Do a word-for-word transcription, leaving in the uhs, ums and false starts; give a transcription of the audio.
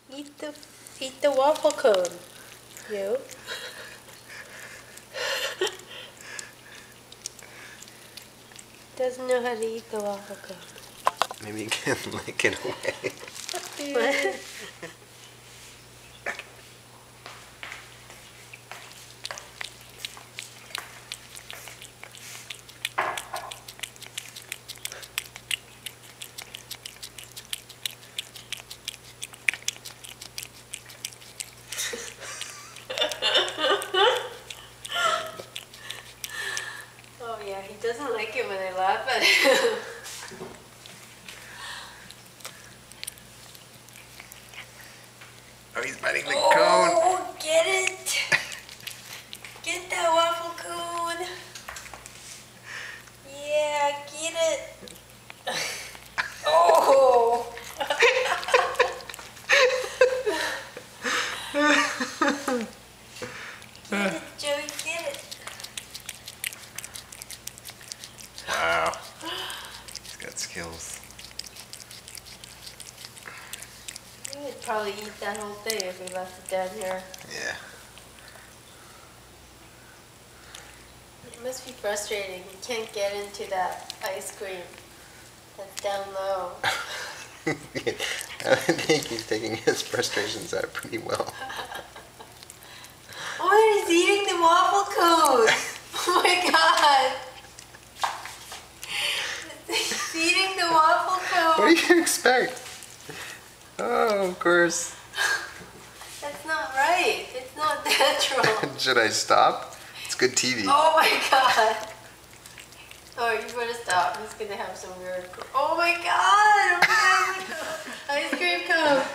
Eat the, eat the waffle cone. You. Doesn't know how to eat the waffle cone. Maybe you can lick it away. What? Oh yeah, he doesn't like it when I laugh at him. Oh, he's biting the oh, cone. Oh, get it! Get that waffle cone! Yeah, get it! Oh! Get it, Joey, get it! Wow. He's got skills. We would probably eat that whole thing if we left it down here. Yeah. It must be frustrating. You can't get into that ice cream that's down low. I think he's taking his frustrations out pretty well. Oh, he's eating the waffle cone! Oh my god! He's eating the waffle cone! What do you expect? Oh, of course. That's not right. It's not natural. Should I stop? It's good T V. Oh my god! Oh, you better stop. He's gonna have some weird. Oh my god! Oh my god! Ice cream cone!